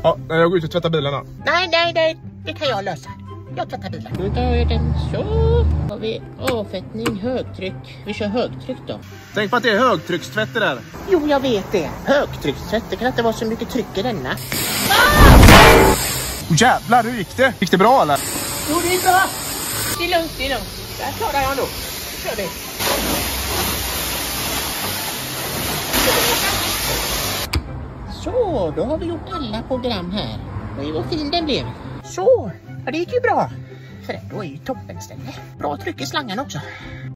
Ja, jag går ut och tvättar bilarna. Nej, det kan jag lösa. Jag tvättar bilen. Då tar jag den så. Har vi avfettning, högtryck. Vi kör högtryck då. Tänk på att det är högtryckstvätt det där. Jo, jag vet det. Högtryckstvätt, det kan inte vara så mycket tryck i denna. Jävlar, hur gick det? Gick det bra eller? Jo, det är bra. Det är lugnt. Där klarar jag nog. Nu kör vi. Så, då har vi gjort alla program här. Oj, vad fin den blev. Så, ja, det gick ju bra. För då är ju toppen ställe. Bra tryck i slangen också.